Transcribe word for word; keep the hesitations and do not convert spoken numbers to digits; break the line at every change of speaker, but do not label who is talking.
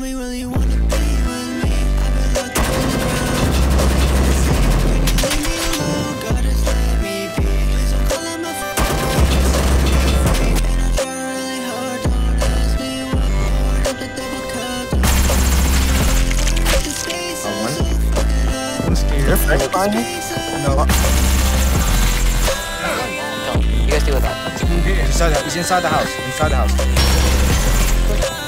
me, will you wanna be with me? I've been locked all around. Can you leave me alone? God, just let me be. Please don't call on my phone. Just set me free. And I try really hard. Don't ask me what more. Up the double cup. The space is so fucking up.
I'm scared.
You're fresh by me?
No.
You guys deal with that.
Inside, he's inside the house. Inside the house.